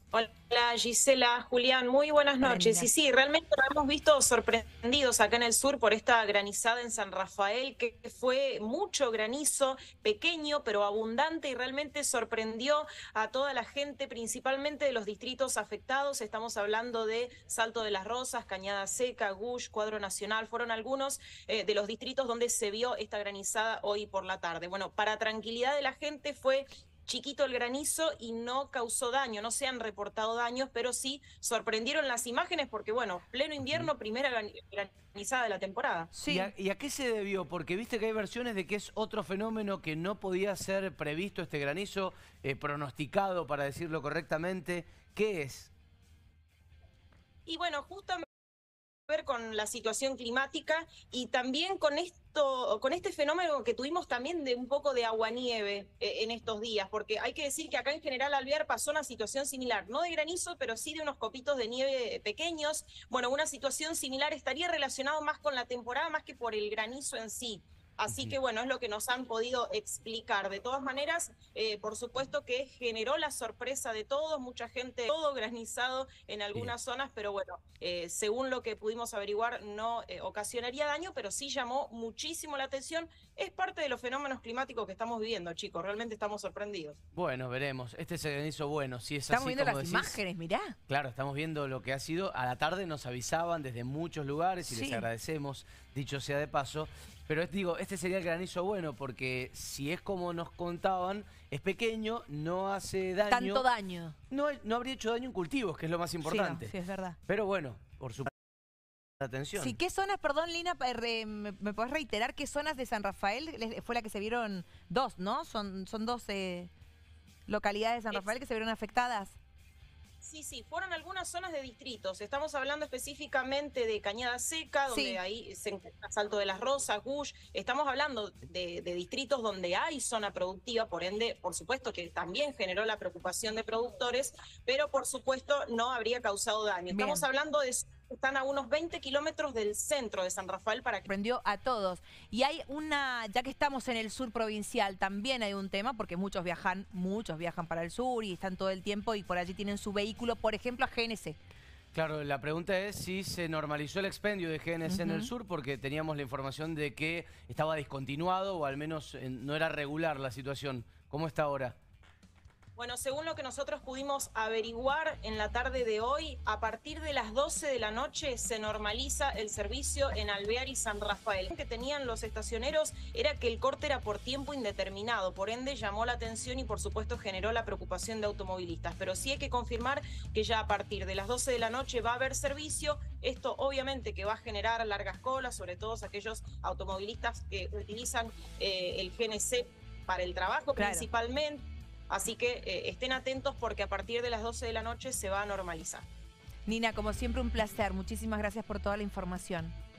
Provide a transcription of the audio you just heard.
Hola Gisela, Julián, muy buenas Hola, noches. Y Nina. sí, realmente nos hemos visto sorprendidos acá en el sur por esta granizada en San Rafael, que fue mucho granizo, pequeño pero abundante y realmente sorprendió a toda la gente, principalmente de los distritos afectados. Estamos hablando de Salto de las Rosas, Cañada Seca, Gush, Cuadro Nacional, fueron algunos de los distritos donde se vio esta granizada hoy por la tarde. Bueno, para tranquilidad de la gente fue chiquito el granizo y no causó daño, no se han reportado daños, pero sí sorprendieron las imágenes porque, bueno, pleno Ujú. invierno, primera granizada de la temporada. Sí. ¿Y a qué se debió? Porque viste que hay versiones de que es otro fenómeno que no podía ser previsto, este granizo, pronosticado, para decirlo correctamente. ¿Qué es? Y bueno, justamente ver con la situación climática y también con esto, con este fenómeno que tuvimos también de un poco de aguanieve en estos días, porque hay que decir que acá en General Alvear pasó una situación similar, no de granizo, pero sí de unos copitos de nieve pequeños. Bueno, una situación similar estaría relacionado más con la temporada, más que por el granizo en sí. Así Ujú. que bueno, es lo que nos han podido explicar. De todas maneras, por supuesto que generó la sorpresa de todos, mucha gente, todo granizado en Sí. algunas zonas, pero bueno, según lo que pudimos averiguar, no ocasionaría daño, pero sí llamó muchísimo la atención. Es parte de los fenómenos climáticos que estamos viviendo, chicos, realmente estamos sorprendidos. Bueno, veremos. Este es el granizo bueno. Si es Estamos así viendo como las decís, imágenes, mirá. claro, estamos viendo lo que ha sido. A la tarde nos avisaban desde muchos lugares y les Sí. agradecemos, dicho sea de paso. Pero digo, este sería el granizo bueno porque si es como nos contaban, es pequeño, no hace Tanto daño, daño. no habría hecho daño en cultivos, que es lo más Sí, no, importante. sí, es verdad. Pero bueno, por supuesto, Sí, atención. ¿qué zonas, perdón, Lina, me podés reiterar qué zonas de San Rafael fue la que se vieron? Dos, ¿no? Son dos localidades de San Rafael que se vieron afectadas. Sí, sí, fueron algunas zonas de distritos. Estamos hablando específicamente de Cañada Seca, donde Sí, ahí se encuentra Salto de las Rosas, Gush. Estamos hablando de distritos donde hay zona productiva, por ende, por supuesto que también generó la preocupación de productores, pero por supuesto no habría causado daño. Estamos bien. hablando de zonas que están a unos 20 kilómetros del centro de San Rafael para que Sorprendió a todos. Y hay una, ya que estamos en el sur provincial, también hay un tema, porque muchos viajan para el sur y están todo el tiempo y por allí tienen su vehículo, por ejemplo, a GNC. Claro, la pregunta es si se normalizó el expendio de GNC en el Ujú. sur, porque teníamos la información de que estaba discontinuado o al menos no era regular la situación. ¿Cómo está ahora? bueno, según lo que nosotros pudimos averiguar en la tarde de hoy, a partir de las 12 de la noche se normaliza el servicio en Alvear y San Rafael. Lo que tenían los estacioneros era que el corte era por tiempo indeterminado, por ende llamó la atención y por supuesto generó la preocupación de automovilistas. Pero sí hay que confirmar que ya a partir de las 12 de la noche va a haber servicio. Esto obviamente que va a generar largas colas, sobre todo aquellos automovilistas que utilizan el GNC para el trabajo Claro. principalmente. Así que estén atentos porque a partir de las 12 de la noche se va a normalizar. Nina, como siempre, un placer. Muchísimas gracias por toda la información.